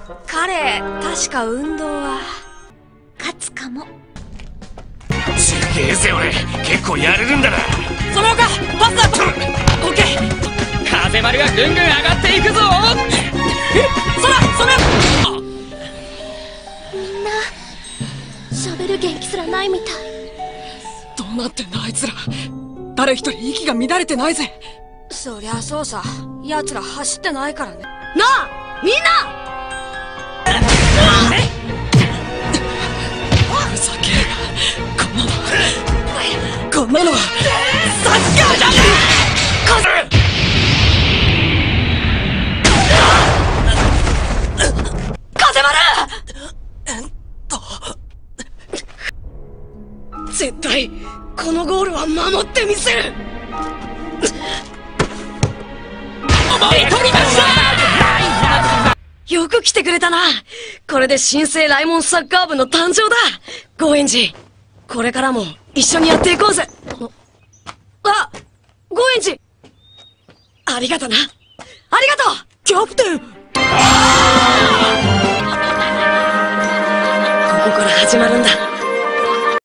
彼、確か運動は勝つかも。 すげえぜ俺、結構やれるんだな。 その他パスだと。オッケー。風丸がぐんぐん上がっていくぞ。それみんな喋る元気すらないみたい。 どうなってんだあいつら。誰一人息が乱れてないぜ。 そりゃそうさ、奴ら走ってないからね。なあみんなふざけるな。こんなのはサッカーじゃねえ。風丸絶対このゴールは守ってみせる。 思い取りました。 よく来てくれたな。これで新生ライモンサッカー部の誕生だ。ゴエンジ、これからも一緒にやっていこうぜ。あ、ゴエンジ、ありがとな。ありがとうキャプテン。ここから始まるんだ。